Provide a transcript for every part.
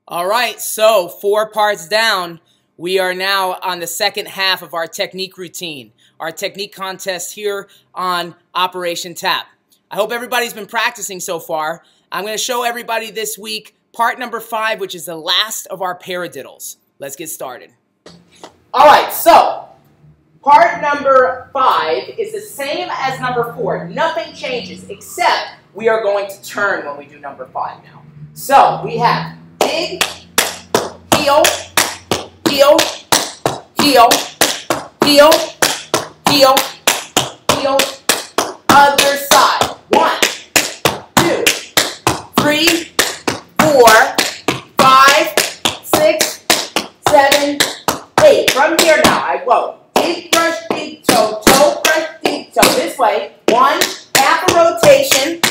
All right, so 4 parts down. We are now on the second half of our technique routine, our technique contest here on Operation Tap. I hope everybody's been practicing so far. I'm going to show everybody this week part number 5, which is the last of our paradiddles. Let's get started. All right, so part number 5 is the same as number 4. Nothing changes except we are going to turn when we do number 5 now. So we have dig, heel, heel, heel, heel, heel, heel, other side. 1, 2, 3, 4, 5, 6, 7, 8. From here now, I go dig, brush, dig, toe, toe, brush, dig, toe. This way. 1, half a rotation.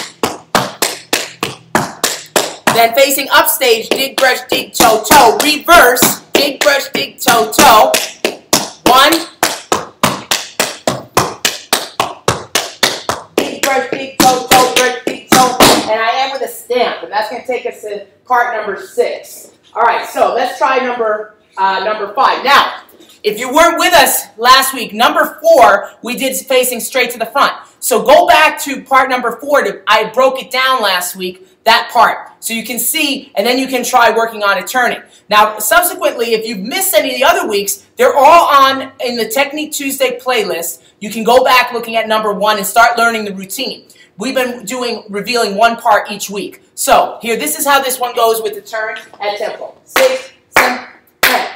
Then facing upstage, dig, brush, dig, toe, toe. Reverse, dig, brush, dig, toe, toe. 1. Dig, brush, dig, toe, toe, brush, dig, toe. And I am with a stamp, and that's going to take us to part number 6. All right, so let's try number 5. Now, if you weren't with us last week, number 4, we did facing straight to the front. So go back to part number 4. I broke it down last week, that part. So you can see, and then you can try working on it turning. Now, subsequently, if you've missed any of the other weeks, they're all on in the Technique Tuesday playlist. You can go back looking at number 1 and start learning the routine. We've been revealing one part each week. So here, this is how this one goes with the turn at tempo. 6, 7, 10.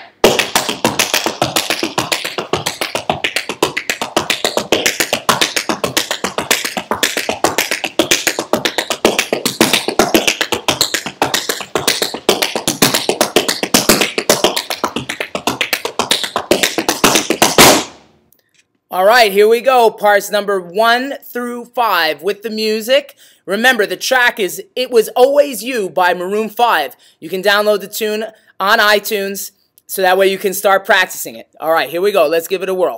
All right, here we go. Parts number 1 through 5 with the music. Remember, the track is It Was Always You by Maroon 5. You can download the tune on iTunes so that way you can start practicing it. All right, here we go. Let's give it a whirl.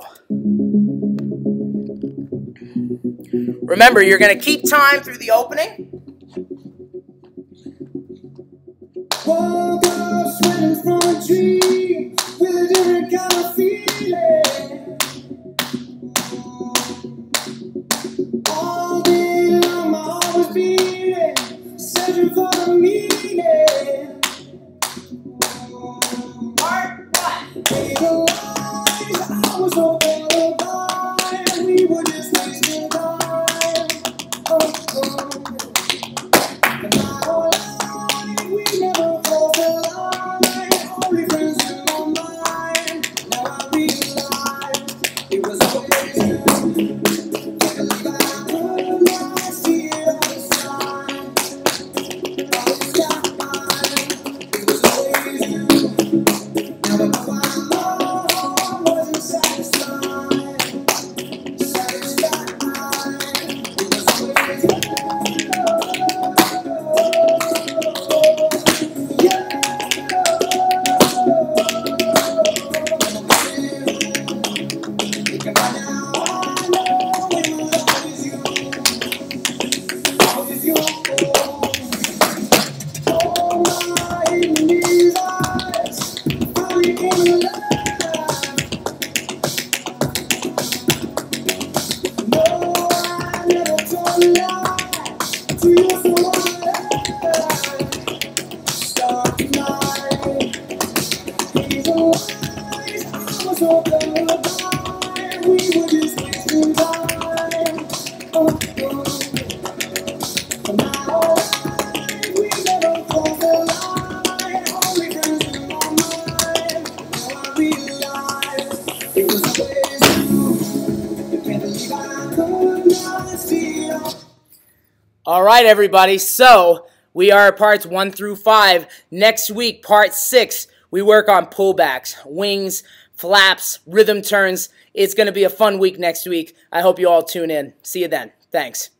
Remember, you're going to keep time through the opening. Woke up sweating from a tree with a different kind of feeling. All day long my heart was beating, searching for the meaning. Part 1. Take a lies, I was hoping to die. We were just wasting time. And my whole life we never crossed the line. Only friends in my mind. Now I realize it was always you. All right, everybody. So we are at parts 1 through 5. Next week, part 6, we work on pullbacks, wings, flaps, rhythm turns. It's going to be a fun week next week. I hope you all tune in. See you then. Thanks.